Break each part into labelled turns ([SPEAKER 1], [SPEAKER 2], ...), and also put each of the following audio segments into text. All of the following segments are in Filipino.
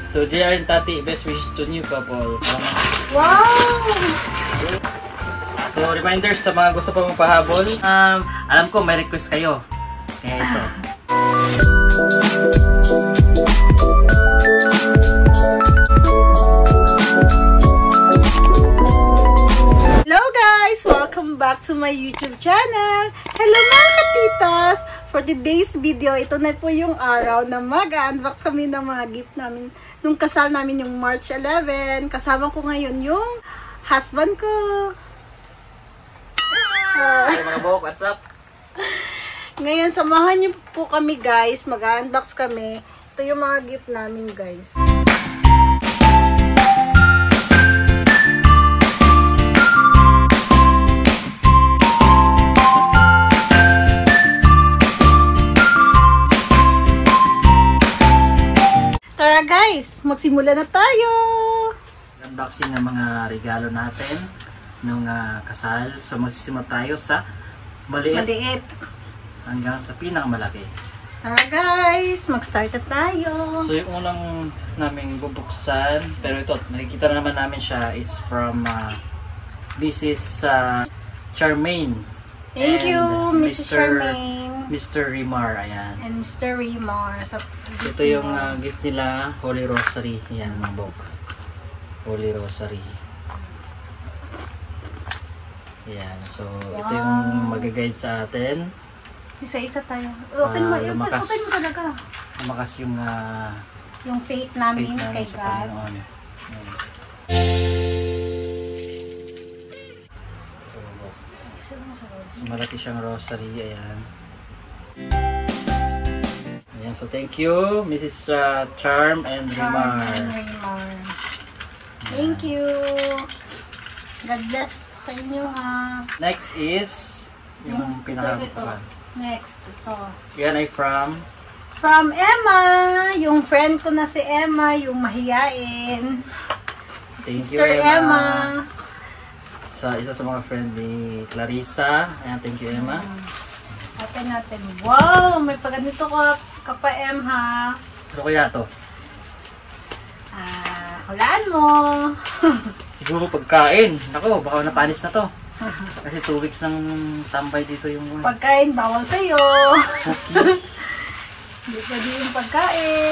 [SPEAKER 1] To JR and Tati, best wishes to new couple.
[SPEAKER 2] Wow!
[SPEAKER 1] So, reminders sa mga gusto pa magpahabol. Alam ko, may request kayo. Kaya ito.
[SPEAKER 2] Hello guys! Welcome back to my YouTube channel! Hello mga katitas! For today's video, ito na po yung araw na mag-unbox kami ng mga gift namin nung kasal namin yung March 11. Kasama ko ngayon yung husband ko.
[SPEAKER 1] Hey mga bok, what's up?
[SPEAKER 2] Ngayon, samahan niyo po kami guys. Mag-unbox kami. Ito yung mga gift namin guys. Tara guys, magsimula na tayo!
[SPEAKER 1] Unboxing ng mga regalo natin nung kasal. So magsisimula tayo sa maliit hanggang sa pinakamalaki.
[SPEAKER 2] Tara guys, mag-start na tayo!
[SPEAKER 1] So yung unang namin bubuksan, pero ito, nakikita na naman namin siya, is from Mrs. Charmaine.
[SPEAKER 2] Thank you, Mrs. Charmaine.
[SPEAKER 1] Mr. Rimar, ayan.
[SPEAKER 2] And Mr. Rimar.
[SPEAKER 1] Ito yung gift nila, Holy Rosary. Ayan, mga bok. Holy Rosary. Ayan, so ito yung mag-guide sa atin.
[SPEAKER 2] Isa-isa tayo. Open mo talaga.
[SPEAKER 1] Lumakas yung
[SPEAKER 2] faith namin kay God.
[SPEAKER 1] So, malaki siyang rosary. Ayan. Ayan, so thank you, Mrs. Charm and Rimar.
[SPEAKER 2] Thank you. God bless sa inyo ha.
[SPEAKER 1] Next is yung pinaka-bukan.
[SPEAKER 2] Next, ito.
[SPEAKER 1] Yan ay from
[SPEAKER 2] Emma. Yung friend ko na si Emma, yung mahiyain.
[SPEAKER 1] Thank you,
[SPEAKER 2] Sister Emma.
[SPEAKER 1] Isa sa mga friend ni Clarissa. Ayan, thank you, Emma.
[SPEAKER 2] Open natin. Wow! May pagganito ka pa, Em, ha?
[SPEAKER 1] Ano kaya to?
[SPEAKER 2] Hulaan mo.
[SPEAKER 1] Siguro pagkain. Ako, baka napanis na to. Kasi 2 weeks nang tambay dito yung
[SPEAKER 2] pagkain, bawal sa'yo.
[SPEAKER 1] cookie.
[SPEAKER 2] Hindi pwede yung pagkain.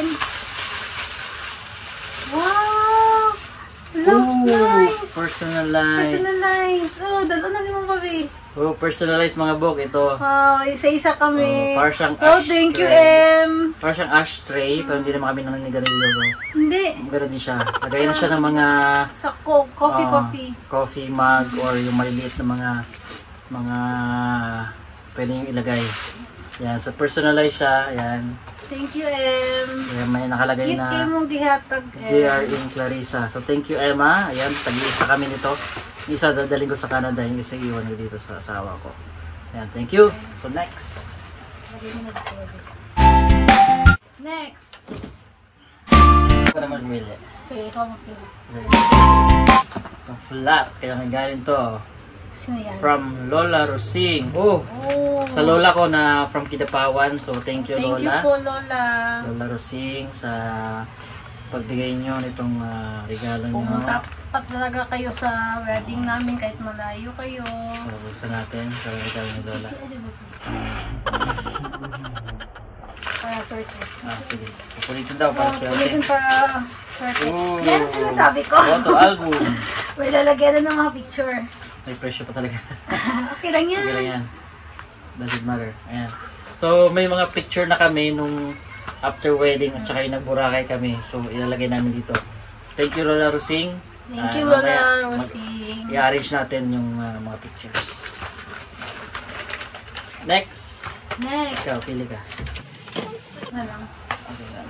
[SPEAKER 2] Wow! Look, nice!
[SPEAKER 1] Personalized.
[SPEAKER 2] Personalized. Oh, dalo na limang babi.
[SPEAKER 1] Oh, personalized mga bok. Ito.
[SPEAKER 2] Oh, isa-isa kami.
[SPEAKER 1] Para siyang
[SPEAKER 2] thank you, Em.
[SPEAKER 1] Para siyang ashtray, pero hindi naman kami naninigarilyo.
[SPEAKER 2] Hindi.
[SPEAKER 1] Maganda din siya. Lagay na siya ng mga
[SPEAKER 2] sa coffee
[SPEAKER 1] mug or yung maliliit na mga pwede yung ilagay. Yan, so personalized siya. Ayan.
[SPEAKER 2] Thank you, Em.
[SPEAKER 1] Ayan, may nakalagay na
[SPEAKER 2] mong dihatag,
[SPEAKER 1] JR in Clarissa. So thank you, Emma. Ayan, tag-iisa kami nito. Isa dadaling ko sa Canada, yung isa iwan ko dito sa asawa ko. Ayan, thank you. So next.
[SPEAKER 2] Next.
[SPEAKER 1] Ako naman pumili.
[SPEAKER 2] Sige, ikaw mapili.
[SPEAKER 1] Itong flat. Kaya may galing to.
[SPEAKER 2] Sino yan?
[SPEAKER 1] From Lola Rosing. Oh! Sa lola ko na from Kidapawan. So thank you, Lola.
[SPEAKER 2] Thank you po, Lola.
[SPEAKER 1] Lola Rosing sa pagbigay nyo nitong regalo nyo.
[SPEAKER 2] Pumunta pa talaga kayo sa wedding namin kahit malayo kayo.
[SPEAKER 1] So buksan natin sa regalo ni Lola.
[SPEAKER 2] Para sorte.
[SPEAKER 1] Sige. Pupulitin daw para swerte.
[SPEAKER 2] Pupulitin para sorte. Yan ang sinasabi ko.
[SPEAKER 1] Photo album.
[SPEAKER 2] May lalagyan na ng mga picture.
[SPEAKER 1] May presyo pa talaga.
[SPEAKER 2] Okay lang yan.
[SPEAKER 1] Okay lang yan. Doesn't matter. Ayan. So, may mga picture na kami nung after wedding at saka yung nagburakay kami. So, ilalagay namin dito. Thank you, Lola Rosing.
[SPEAKER 2] Thank you, Lola Rosing.
[SPEAKER 1] I-arrange natin yung mga pictures. Next. Ikaw, pili ka.
[SPEAKER 2] Na lang.
[SPEAKER 1] Okay lang.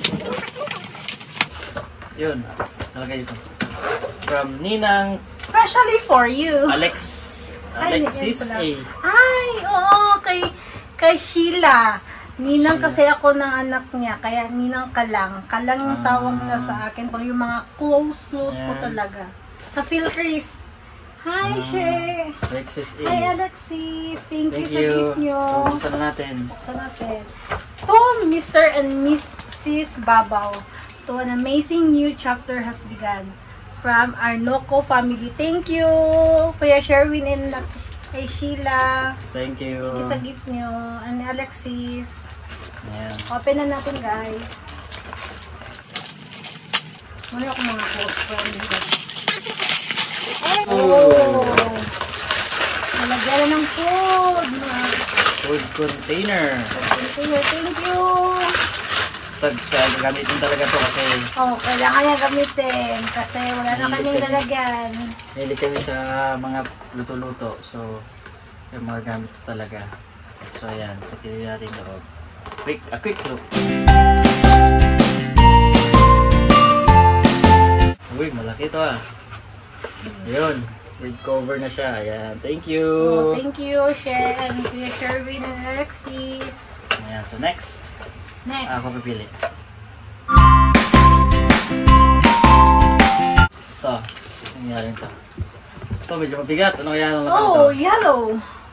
[SPEAKER 1] Yun. Nalagay dito. From Ninang
[SPEAKER 2] Especially for you.
[SPEAKER 1] Alexis A.
[SPEAKER 2] Ay, oo, kay Sheila. Ninang kasi ako ng anak niya, kaya Ninang Kalang. Kalang yung tawag nila sa akin, pag yung mga close ko talaga. Sa Philcris. Hi, She!
[SPEAKER 1] Alexis A.
[SPEAKER 2] Hi, Alexis! Thank you sa gift nyo.
[SPEAKER 1] So, buksan na natin.
[SPEAKER 2] To Mr. and Mrs. Babaw. To an amazing new chapter has begun. From Arnoco family. Thank you, Kuya Sherwin and kay Sheila.
[SPEAKER 1] Thank you.
[SPEAKER 2] Thank you sa gift nyo. And Alexis.
[SPEAKER 1] Ayan.
[SPEAKER 2] Open na natin, guys. Muna ako mga close friend. Oh! Nalagyan na ng food.
[SPEAKER 1] Food container.
[SPEAKER 2] Thank you.
[SPEAKER 1] Gamitin talaga to kasi
[SPEAKER 2] Oh, kailangan niya gamitin. Kasi wala na kanyang lalagyan.
[SPEAKER 1] mahilig kami sa mga luto-luto. So, yung mga gamit to talaga. So, ayan. So, tinin natin loob. A quick look. Uy, malaki to ah. Ayun. With cover na siya. Ayan. Thank you.
[SPEAKER 2] Oh, thank you, and Kuya Sherwin and Alexis.
[SPEAKER 1] Ayan. So, next.
[SPEAKER 2] Next.
[SPEAKER 1] Ako pipili. Ito. Nangyari ito. Ito, medyo mabigat. Ano kaya ang laman
[SPEAKER 2] Oh,
[SPEAKER 1] ito?
[SPEAKER 2] yellow.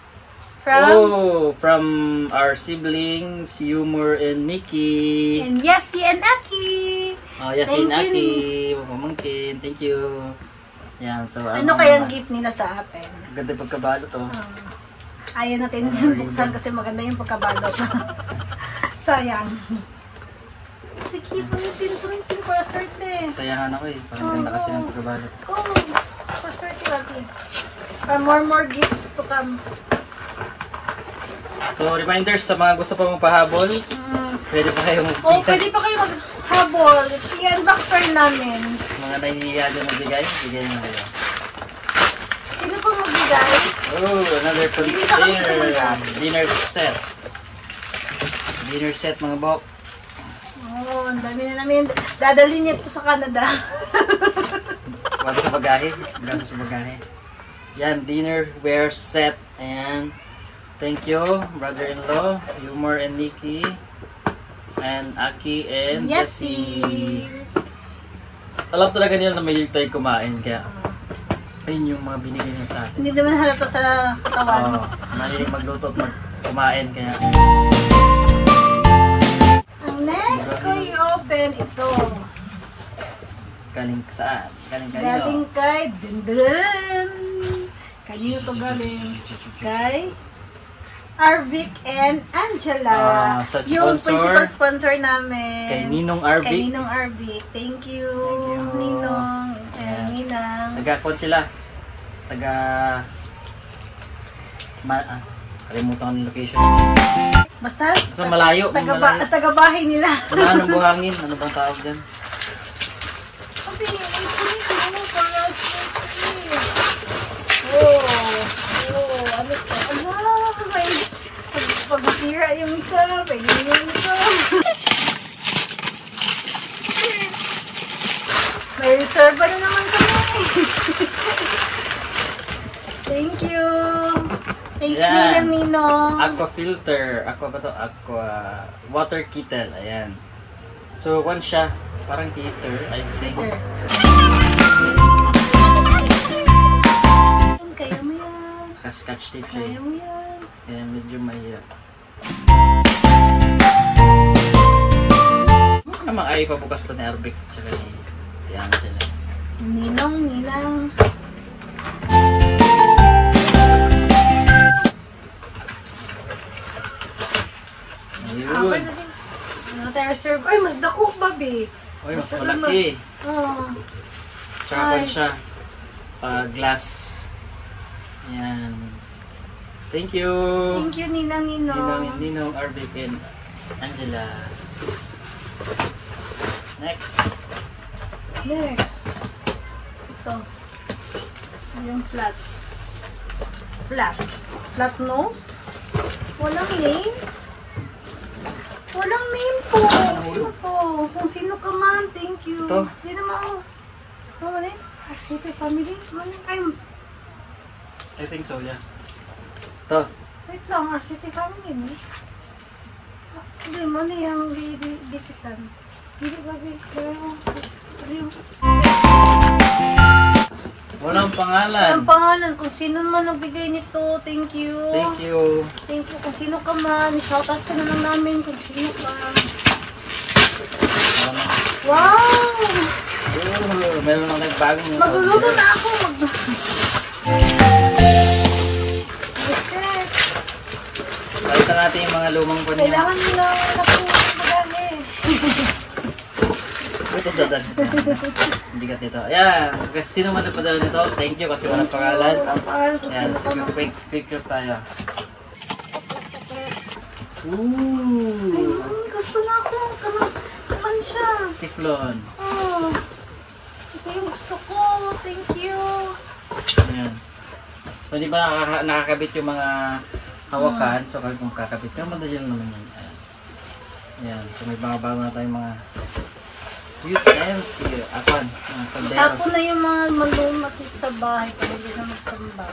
[SPEAKER 1] From our siblings, Humor and Nikki.
[SPEAKER 2] And Yasi and Aki.
[SPEAKER 1] Oh, Yasin,
[SPEAKER 2] Thank
[SPEAKER 1] Aki,
[SPEAKER 2] you.
[SPEAKER 1] pamangkin. Thank you. Yan, so
[SPEAKER 2] Ano kayang gift nila sa atin?
[SPEAKER 1] Ganda yung pagkabalot oh.
[SPEAKER 2] Ayaw natin yung buksan kasi maganda yung pagkabalot. Sayang. Sige, punitin para swerte.
[SPEAKER 1] Sayangan ako eh. Parang ganda kasi ng pagkabalot.
[SPEAKER 2] Oh, for swerte, Aki. For more gifts to come.
[SPEAKER 1] So, reminders sa mga gusto pa magpahabol, pwede pa kayong
[SPEAKER 2] Oh, pwede pa kayo maghabol. I-unbox pa rin namin.
[SPEAKER 1] mga nahihiya dyan magbigay, bigay nyo kayo.
[SPEAKER 2] Sino po magbigay?
[SPEAKER 1] Oh, another
[SPEAKER 2] Hindi pa kami
[SPEAKER 1] container. Dinner set. Dinner set mga bok.
[SPEAKER 2] Oh, ang dami na namin. Dadalhin niya ito sa Canada.
[SPEAKER 1] Bago sa bagahe. Bago sa bagahe. Yan, dinnerware set. Ayan. Thank you, brother-in-law, Humor and Nikki, and Aki and Jessie. Alam talaga nila na mahilig tayo kumain, kaya ayun yung mga binigay niya sa atin.
[SPEAKER 2] Hindi naman halata sa katawan.
[SPEAKER 1] Mahilig magluto at kumain, kaya...
[SPEAKER 2] Ang next ko i-open ito.
[SPEAKER 1] Galing saan? Galing kanino?
[SPEAKER 2] Galing kay Dindin. Kanino to galing? Kay Arvic and Angela.
[SPEAKER 1] Sa
[SPEAKER 2] Yung
[SPEAKER 1] sponsor,
[SPEAKER 2] principal sponsor namin.
[SPEAKER 1] Kay Ninong Arvic.
[SPEAKER 2] Kay Ninong Arvic. Thank you, Ninong. And Ninang.
[SPEAKER 1] Taga-kwan sila. Kalimutan ko ng location.
[SPEAKER 2] Basta,
[SPEAKER 1] Basta malayo. Malayo.
[SPEAKER 2] taga-bahay nila.
[SPEAKER 1] Anong buhangin? Ano bang tawag dyan?
[SPEAKER 2] Sabi, ito para Oh, ano ito? May pag-sira yung isa, pwede yung isa. May reserva na naman kami. Thank you. Thank you,
[SPEAKER 1] Ayan.
[SPEAKER 2] Ninong.
[SPEAKER 1] Aqua filter. Aqua ba to? Aqua water kettle. Ayan. So, one siya. Parang heater, I think.
[SPEAKER 2] Kaya mo yan.
[SPEAKER 1] Scotch tape siya.
[SPEAKER 2] Kaya mo yan.
[SPEAKER 1] Kaya medyo mahirap. Namang ay pabukas to ni Arbic. Tsaka ni Angela.
[SPEAKER 2] Ninong.
[SPEAKER 1] Ayun.
[SPEAKER 2] Ano tayo serve? Ay, mas dako, babi.
[SPEAKER 1] Uy, mas malaki.
[SPEAKER 2] Oh.
[SPEAKER 1] Tsaka pa siya. Glass. Ayan. Thank you.
[SPEAKER 2] Thank you, Ninong.
[SPEAKER 1] Ninong, Arvic, and Angela. Next.
[SPEAKER 2] Ito. Yung flat. Flat nose. Walang name. Walang name po. Sino po? Kung sino ka man, thank you.
[SPEAKER 1] Ito.
[SPEAKER 2] Hindi naman. Ano ba yun? RCP family? Ay,
[SPEAKER 1] I think so, yeah. Ito.
[SPEAKER 2] wait lang. RCP family ni. Hindi mo na yung dikitan. Hindi ba?
[SPEAKER 1] Walang pangalan.
[SPEAKER 2] Ang pangalan, kung sino man nagbigay nito, thank you.
[SPEAKER 1] Thank you.
[SPEAKER 2] Thank you. Kung sino ka man, shoutout ka na lang namin kung sino ka. Wow!
[SPEAKER 1] Meron lang nagbagong
[SPEAKER 2] Magluluto na ako. Reset.
[SPEAKER 1] Palitan natin yung mga lumang pan niya.
[SPEAKER 2] Kailangan nila ako magani.
[SPEAKER 1] Ito dadag. Hindi ka dito. Ayan. Kasi sino man nagpadala nito, thank you kasi walang pangalan. Ayan. Quick picture tayo. Ooh.
[SPEAKER 2] Ay, gusto na ako. Kaman siya.
[SPEAKER 1] Tiflon.
[SPEAKER 2] Oh. Ito yung gusto ko. Thank you.
[SPEAKER 1] Ayan. So, di ba nakakabit yung mga hawakan? So, kung kakabit ka, madali lang naman yan. Ayan. Ayan. So, may bago na tayong mga utensil. Apan. Mga kaldero.
[SPEAKER 2] Tapo na yung mga malumakit sa bahay para hindi na magtambak.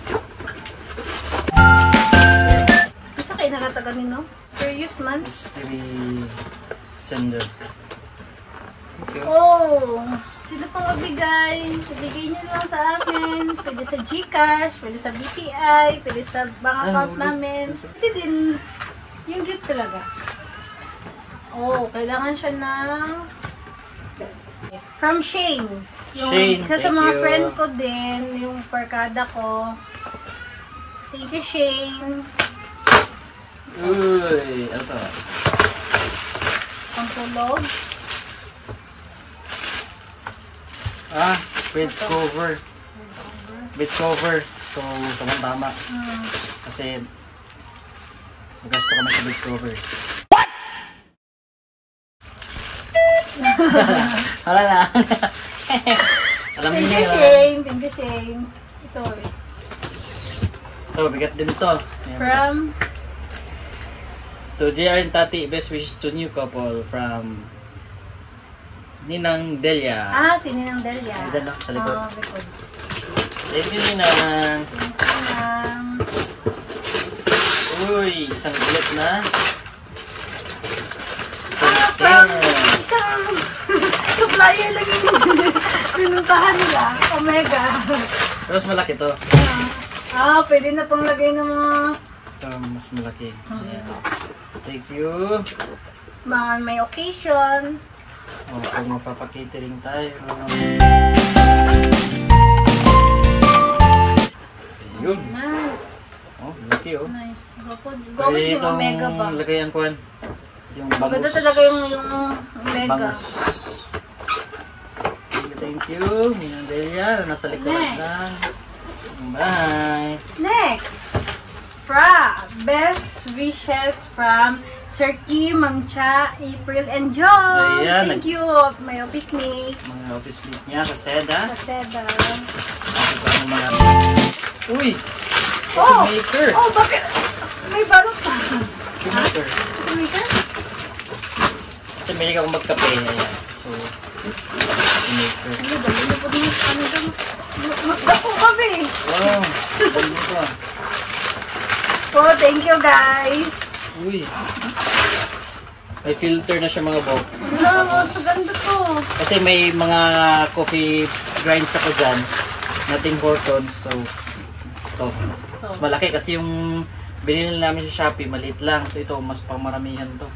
[SPEAKER 2] Isa kayo nagataga nino? Serious man?
[SPEAKER 1] Mystery sender. Okay.
[SPEAKER 2] Oh! Sino pang magbigay? Ibigay niyo lang sa akin. Pwede sa GCash, pwede sa BPI, pwede sa bank account namin. Pwede din yung gift talaga. Oh, kailangan siya ng from Shane. Yung
[SPEAKER 1] Shane,
[SPEAKER 2] isa sa
[SPEAKER 1] thank
[SPEAKER 2] mga
[SPEAKER 1] you.
[SPEAKER 2] friend ko din, yung barkada ko. Thank you, Shane.
[SPEAKER 1] Uy, ano to?
[SPEAKER 2] Pangtulog.
[SPEAKER 1] Ah, bed cover. Bed cover. So, tama-tama. Kasi, magasto kami sa bed cover. What? Wala na. Alam
[SPEAKER 2] Thank
[SPEAKER 1] niyo
[SPEAKER 2] you,
[SPEAKER 1] yun.
[SPEAKER 2] Shane. Thank you, Shane. Ito.
[SPEAKER 1] Ito, bigat din to. Ayan.
[SPEAKER 2] From
[SPEAKER 1] To JR and Tati, best wishes to new couple from Ninang Delia.
[SPEAKER 2] Ah, si Ninang Delia.
[SPEAKER 1] Ayan, no? Sa likod.
[SPEAKER 2] Oh, likod.
[SPEAKER 1] Thank you, Ninang. Uy, isang ulit na.
[SPEAKER 2] From isang supplier lagi pinuntahan nila. Omega.
[SPEAKER 1] Tapos malaki to.
[SPEAKER 2] Ah, pwede na pang lagay ng mga
[SPEAKER 1] Ito, mas malaki. Ayan. Thank you.
[SPEAKER 2] mga may occasion.
[SPEAKER 1] O, kung mapapakitering tayo. Ayun.
[SPEAKER 2] Nice.
[SPEAKER 1] Oh, laki oh.
[SPEAKER 2] Nice. Go with yung Omega ba?
[SPEAKER 1] Lagayan ko yung bangus.
[SPEAKER 2] Maganda talaga yung Omega.
[SPEAKER 1] Bangus. Thank you. Ninang Delia, nasa likuran
[SPEAKER 2] Next.
[SPEAKER 1] lang. Bye.
[SPEAKER 2] Next. Best wishes from Sir Kim, Ma'am Cha, April, and John.
[SPEAKER 1] Ayan,
[SPEAKER 2] Thank you, my office mates.
[SPEAKER 1] Mga office mate niya sa Seda.
[SPEAKER 2] Sa Seda.
[SPEAKER 1] Ito ang mga... Uy!
[SPEAKER 2] Oh!
[SPEAKER 1] Coffee maker!
[SPEAKER 2] Oh, bakit? May balot pa.
[SPEAKER 1] Coffee maker.
[SPEAKER 2] Maker?
[SPEAKER 1] Kasi mahilig akong magkape. Ayan. So, coffee maker.
[SPEAKER 2] Ano ba? Ano po din? Ano ba? Magdako kami.
[SPEAKER 1] Wow! Ano ito ah?
[SPEAKER 2] Oh, thank you guys.
[SPEAKER 1] Uy! May filter na siya mga bok.
[SPEAKER 2] Wow, so ganda to.
[SPEAKER 1] Kasi may mga coffee grinds ako dyan. Nating Hortons. So, ito. Mas malaki kasi yung binili namin sa Shopee, maliit lang. So, ito, mas pamaramihan to.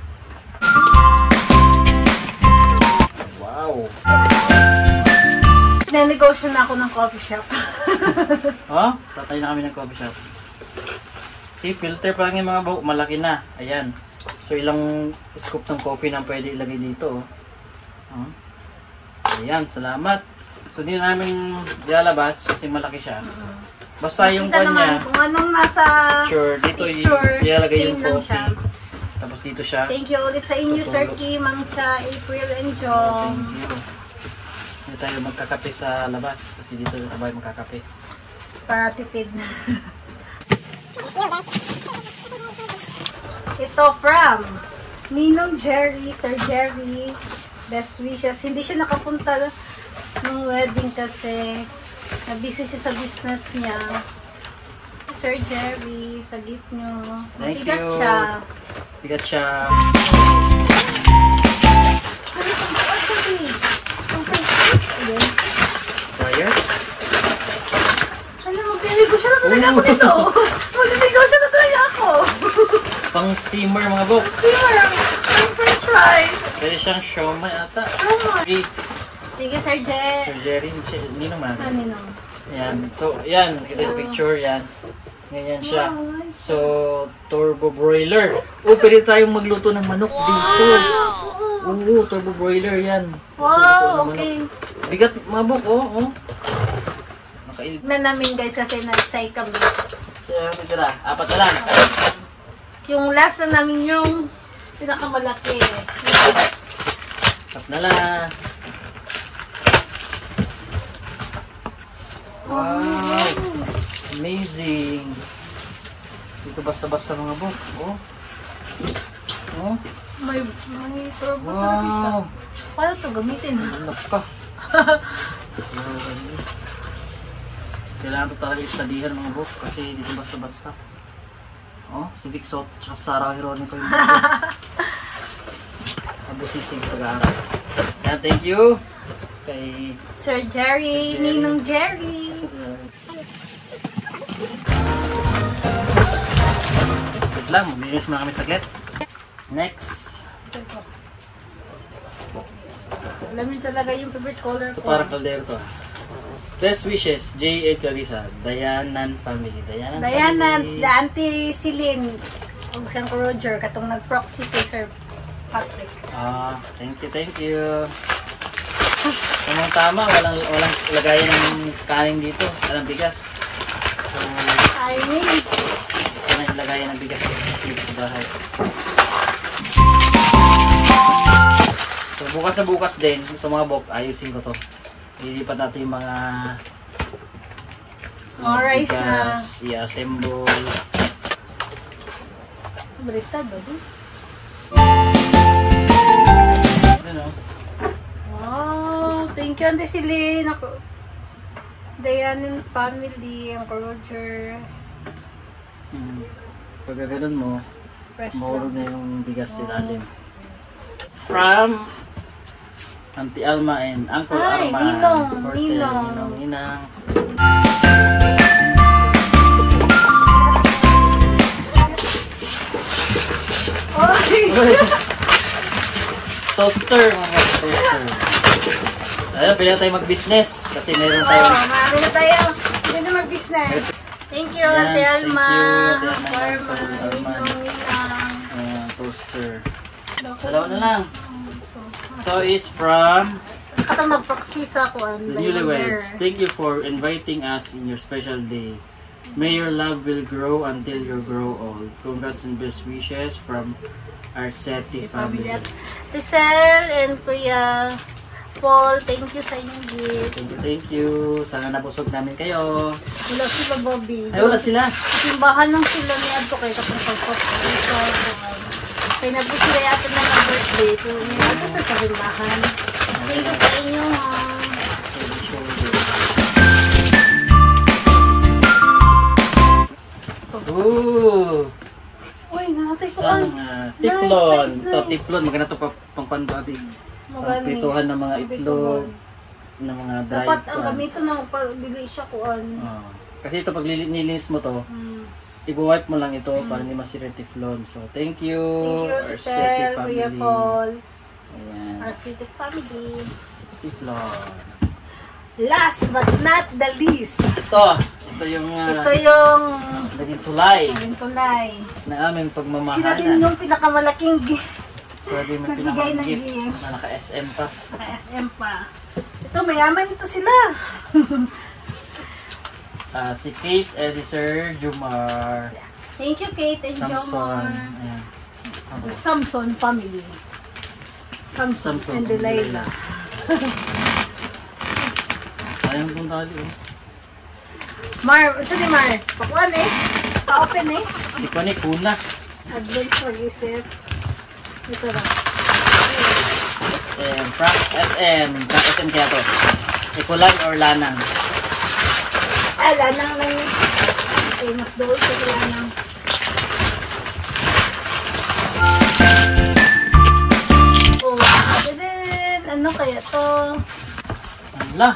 [SPEAKER 1] Wow!
[SPEAKER 2] Nanegosyo na ako ng coffee shop.
[SPEAKER 1] Oh, tatay na kami ng coffee shop. See, filter pa lang yung mga buhok, malaki na. Ayan. So, ilang scoop ng coffee na pwede ilagay dito. Oh. Ayan, salamat. So, hindi na namin ilalabas kasi malaki siya. Basta yung
[SPEAKER 2] Kita
[SPEAKER 1] kanya,
[SPEAKER 2] naman kung anong nasa
[SPEAKER 1] picture, dito
[SPEAKER 2] picture,
[SPEAKER 1] ilalagay yung
[SPEAKER 2] same lang
[SPEAKER 1] coffee.
[SPEAKER 2] siya.
[SPEAKER 1] Tapos dito siya.
[SPEAKER 2] Thank you ulit sa inyo, Sir Kim, Ma'am Cha, April, and John.
[SPEAKER 1] Thank you. Hindi tayo magkakape sa labas kasi dito tayo magkakape.
[SPEAKER 2] Para tipid na. Ito from Ninong Jerry, Sir Jerry. Best wishes. Hindi siya nakapunta ng wedding kasi na-busy siya sa business niya. Sir Jerry, sa gift nyo.
[SPEAKER 1] Thank
[SPEAKER 2] Mabigat
[SPEAKER 1] you.
[SPEAKER 2] siya.
[SPEAKER 1] Bigat siya.
[SPEAKER 2] Ano itong actually? Itong ayun.
[SPEAKER 1] Dryer?
[SPEAKER 2] Ano, magliligo na talaga ako dito. Magliligo na talaga ako.
[SPEAKER 1] Pang steamer mga bok.
[SPEAKER 2] Steamer, ang french fries.
[SPEAKER 1] Pwede siyang siomay ata.
[SPEAKER 2] Siomay. Sige, Sir Jerry.
[SPEAKER 1] Sir Jerry, nino man.
[SPEAKER 2] Nino.
[SPEAKER 1] Yan. So, yan. Nakita yung picture, yan. Ganyan siya. So, turbo broiler. Oh, pwede tayong magluto ng manok dito. Oo, turbo broiler yan.
[SPEAKER 2] Wow, okay.
[SPEAKER 1] Bigat, mabok, oh. Nakail.
[SPEAKER 2] Na namin guys kasi nag-say kami.
[SPEAKER 1] Yan, tira. 4 na lang.
[SPEAKER 2] Yung last na namin yung pinakamalaki.
[SPEAKER 1] 4 na lang. Wow! Amazing! Dito basta-basta mga bok. Oh. Oh.
[SPEAKER 2] May turbo talaga siya.
[SPEAKER 1] Wow!
[SPEAKER 2] Paano ito gamitin?
[SPEAKER 1] Anak ka. Kailangan ito talaga istadihan mga bok kasi dito basta-basta. Oh, si Vic Soto at Sarah Heronimo yung abusisig pag-aaral. Yan, thank you kay
[SPEAKER 2] Sir Jerry, Ninong Jerry.
[SPEAKER 1] Wait lang, maglinis muna kami saglit. Next.
[SPEAKER 2] Alam niyo talaga yung favorite color
[SPEAKER 1] Ito
[SPEAKER 2] ko.
[SPEAKER 1] para kaldero to. Best wishes, J. A. Clarissa, Dayanan family. Dayanan family.
[SPEAKER 2] The Auntie Celine. Ang San Roger, katong nag-proxy kay Sir Patrick.
[SPEAKER 1] Ah, thank you. Tama, walang lagayan ng kanin dito. Walang bigas. So,
[SPEAKER 2] I mean,
[SPEAKER 1] walang lagayan ng bigas dito sa bahay. So, bukas na bukas din, ito mga bok, ayusin ko to. Lilipat natin yung mga
[SPEAKER 2] rice na.
[SPEAKER 1] bigas, i-assemble.
[SPEAKER 2] Baliktad ba di?
[SPEAKER 1] Ano?
[SPEAKER 2] Wow, thank you Auntie Celine. Ako, Dayanin family, ang Roger.
[SPEAKER 1] Pag ganoon mo,
[SPEAKER 2] Press
[SPEAKER 1] mahulog
[SPEAKER 2] lang.
[SPEAKER 1] na yung bigas ilalim. From Auntie Alma and Uncle
[SPEAKER 2] Ay,
[SPEAKER 1] Arman.
[SPEAKER 2] Ninong,
[SPEAKER 1] Porter,
[SPEAKER 2] Ninong.
[SPEAKER 1] Ninang. Toaster, mga toaster. Ayun, pwede na tayo mag-business kasi meron tayo.
[SPEAKER 2] Maaari na tayo. Hindi na mag-business. Thank you,
[SPEAKER 1] Yan,
[SPEAKER 2] Ate Alma.
[SPEAKER 1] thank you, Ate Alma.
[SPEAKER 2] Ninong, Ninang.
[SPEAKER 1] Toaster. Dalawa na lang. Ito is from
[SPEAKER 2] Katong mag-proxy sa kuan.
[SPEAKER 1] the Newlyweds. Thank you for inviting us in your special day. May your love will grow until you grow old. Congrats and best wishes from Arceti family.
[SPEAKER 2] Lizelle and Kuya Paul, thank you sa inyong gift.
[SPEAKER 1] Thank you. Sana nabusog namin kayo.
[SPEAKER 2] Wala sila, Bobby.
[SPEAKER 1] Ay, wala sila.
[SPEAKER 2] Simbahan lang sila ni Adto kay kapag pagpapakita sa kuan. Kaya nabot sila yata na ng birthday. Kung nito sa simbahan. Thank you sa inyo, ha.
[SPEAKER 1] Ooh!
[SPEAKER 2] Uy, natay ko
[SPEAKER 1] Isang tiflon.
[SPEAKER 2] Nice, nice,
[SPEAKER 1] Ito,
[SPEAKER 2] nice.
[SPEAKER 1] tiflon. Maganda ito pang panbabi.
[SPEAKER 2] Magani.
[SPEAKER 1] Pangpituhan ng mga itlog. Ng mga dried.
[SPEAKER 2] Dapat ang gamito na magpabili siya kuan.
[SPEAKER 1] Kasi ito, pag nilinis mo to, i-wipe mo lang ito para hindi masira yung tiflon. So, thank you.
[SPEAKER 2] Thank you,
[SPEAKER 1] Arceti
[SPEAKER 2] Lizelle, Kuya Paul.
[SPEAKER 1] Ayan.
[SPEAKER 2] Arceti family.
[SPEAKER 1] Tiflon.
[SPEAKER 2] Last but not the least.
[SPEAKER 1] Ito yung
[SPEAKER 2] Ito yung
[SPEAKER 1] naging tulay
[SPEAKER 2] ang tulay.
[SPEAKER 1] ng aming
[SPEAKER 2] Sila din
[SPEAKER 1] pagmamahalan.
[SPEAKER 2] yung pinakamalaking
[SPEAKER 1] Pwede may
[SPEAKER 2] nagbigay ng
[SPEAKER 1] pinaka-gift
[SPEAKER 2] gift.
[SPEAKER 1] na naka-SM pa.
[SPEAKER 2] Naka-SM pa. Ito, mayaman ito sila.
[SPEAKER 1] Si Kate and Sir Jumar.
[SPEAKER 2] Thank you, Kate and
[SPEAKER 1] Samson.
[SPEAKER 2] Jomar.
[SPEAKER 1] Ayan.
[SPEAKER 2] The Samson family. Samson and Delilah.
[SPEAKER 1] Sayang kong tali.
[SPEAKER 2] Mar, ito ni Mar. Pakuan eh. Pa-open eh.
[SPEAKER 1] Si Kone Kuna.
[SPEAKER 2] Advance mag-isip. Ito lang.
[SPEAKER 1] SM. Frank SM. Frank SM kaya to. Ikulan or Lanang?
[SPEAKER 2] Lanang lang yun. Okay, mas doon sa Lanang. Oh, din. Ano kaya to?
[SPEAKER 1] Ala.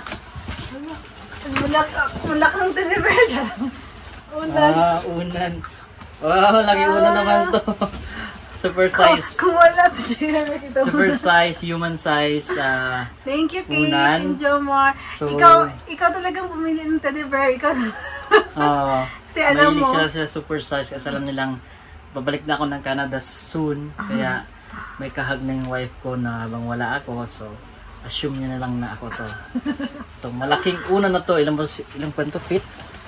[SPEAKER 2] Mulak ng delivery. Unan.
[SPEAKER 1] Unan. Wow, lagi unan naman to. super size.
[SPEAKER 2] Kung wala si JR ito.
[SPEAKER 1] Super size, human size.
[SPEAKER 2] Thank you, Kate
[SPEAKER 1] Unan.
[SPEAKER 2] and Jomar.
[SPEAKER 1] So,
[SPEAKER 2] ikaw talagang pumili ng teddy bear. Ikaw. Kasi alam
[SPEAKER 1] mahilig
[SPEAKER 2] mo.
[SPEAKER 1] sila super size kasi alam nilang babalik na ako ng Canada soon. Kaya may kahag na yung wife ko na habang wala ako. So, assume niya na lang na ako to. So, malaking una na to. Ilang kwento feet?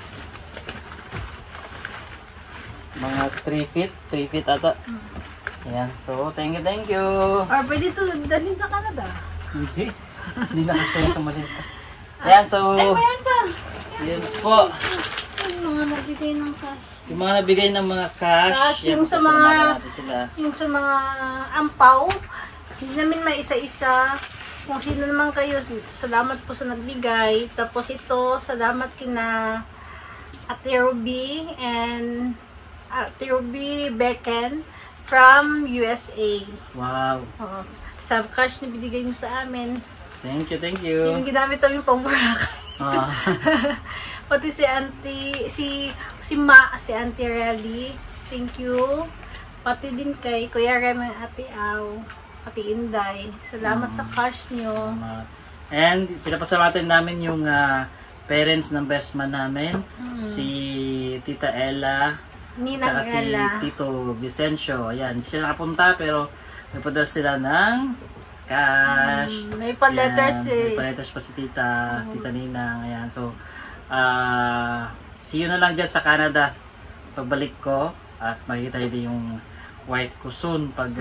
[SPEAKER 1] Mga 3 feet. 3 feet ata. Ayan. So, thank you.
[SPEAKER 2] Or pwede ito dalhin sa Canada.
[SPEAKER 1] Hindi. Hindi na kasi ito maliit. Ayan, so...
[SPEAKER 2] Ay, mayroon pa.
[SPEAKER 1] Yun po.
[SPEAKER 2] Yung mga nagbigay ng cash.
[SPEAKER 1] Yung mga nabigay ng mga cash.
[SPEAKER 2] Yung sa mga ampaw. Hindi namin may isa-isa. Kung sino naman kayo, salamat po sa nagbigay. Tapos ito, salamat kina Ate Ruby and Ate Ruby Becken from USA.
[SPEAKER 1] Wow.
[SPEAKER 2] Sa cash na binigay mo sa amin.
[SPEAKER 1] Thank you.
[SPEAKER 2] Yung ginamit namin pang Boracay.
[SPEAKER 1] Ah.
[SPEAKER 2] Pati si Auntie, si Auntie Rally. Thank you. Pati din kay Kuya Rem and Ate Au, Ate Inday. Salamat sa cash nyo.
[SPEAKER 1] And pinapasalamatan namin yung parents ng best man namin. Si Tita Ella,
[SPEAKER 2] Ninang
[SPEAKER 1] tsaka si
[SPEAKER 2] Ella.
[SPEAKER 1] Tito Vicencio. Ayan, hindi sila nakapunta pero nagpadala sila ng cash.
[SPEAKER 2] May pa-letters
[SPEAKER 1] May pa-letters pa si Tita Ninang. Ayan, so see you na lang dyan sa Canada pagbalik ko at makikita din yung wife ko soon pag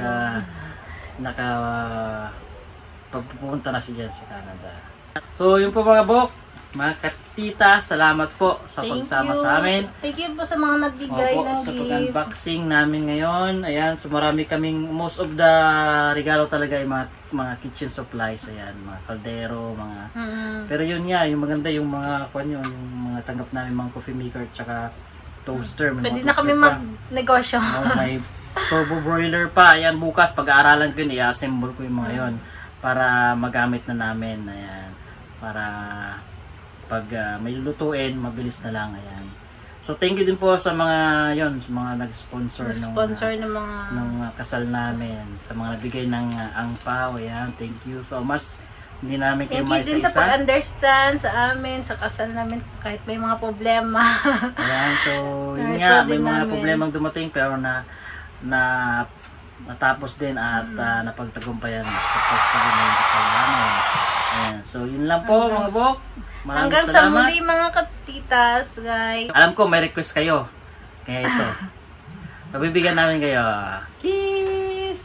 [SPEAKER 1] pagpupunta na siya dyan sa Canada. So yun po mga bok, mga katita, salamat po sa pagsama sa amin.
[SPEAKER 2] Thank you po sa mga nagbigay ng
[SPEAKER 1] sa
[SPEAKER 2] gift.
[SPEAKER 1] pag-unboxing namin ngayon. Ayan, so marami kaming, most of the regalo talaga ay mga kitchen supplies. Ayan, mga kaldero, mga... Pero yun nga, yung maganda yung mga yung mga tanggap namin, mga coffee maker, tsaka toaster.
[SPEAKER 2] Pwede na kami mag-negosyo.
[SPEAKER 1] May turbo broiler pa. Ayan, bukas pag-aaralan ko yun, i-assemble ko yung mga yun para magamit na namin. Ayan, para pag may lulutuin, mabilis na lang. Ayan. So, thank you din po sa mga sa mga nag-sponsor
[SPEAKER 2] ng mga
[SPEAKER 1] kasal namin, sa mga nabigay ng angpaw. Ayan, thank you so much. Hindi namin kayo
[SPEAKER 2] thank you din sa pag-understand sa amin, sa kasal namin, kahit may mga problema.
[SPEAKER 1] Ayan, so yun nga, may mga problemang dumating pero natapos din at napagtagumpayan sa pwesto din ng kasal namin. Ayan, so yun lang po mga bok. Maraming
[SPEAKER 2] hanggang
[SPEAKER 1] salamat.
[SPEAKER 2] Sa muli mga katitas, guys.
[SPEAKER 1] Alam ko may request kayo. Kaya ito. Pabibigyan namin kayo.
[SPEAKER 2] Kiss!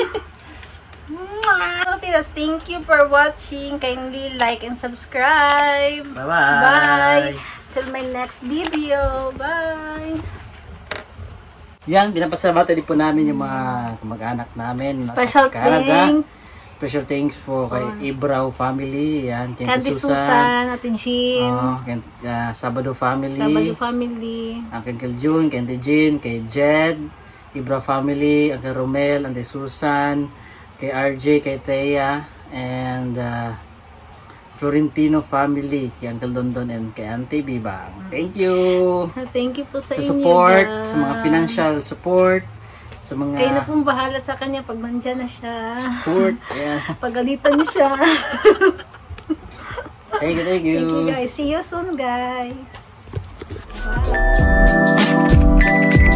[SPEAKER 2] Katitas, thank you for watching. Kindly like and subscribe.
[SPEAKER 1] Bye-bye.
[SPEAKER 2] Bye. Till my next video. Bye.
[SPEAKER 1] Yan, pinapasalamatan din po namin yung mga kamag-anak namin
[SPEAKER 2] Special
[SPEAKER 1] nasa Canada.
[SPEAKER 2] thanks.
[SPEAKER 1] Special thanks po kay Ibraw family. Yan, kay
[SPEAKER 2] Candy
[SPEAKER 1] Susan.
[SPEAKER 2] Susan, Atin Shin.
[SPEAKER 1] Kay Sabado family.
[SPEAKER 2] Sabado family.
[SPEAKER 1] Ang kay June, kay Jean, kay Jed. Ibraw family. Ang kay Romel, ang kay Susan. Kay RJ, kay Thea. And Florentino family. Kay Uncle Dondon and kay Auntie Bibang. Thank you.
[SPEAKER 2] Thank you po sa inyo.
[SPEAKER 1] Support,
[SPEAKER 2] guys.
[SPEAKER 1] sa mga financial support. Sa mga
[SPEAKER 2] Kayo na pong bahala sa kanya pag nandyan na siya.
[SPEAKER 1] support. Yeah.
[SPEAKER 2] Pagalitan niyo siya.
[SPEAKER 1] Thank you.
[SPEAKER 2] Thank you guys. See you soon guys. Bye.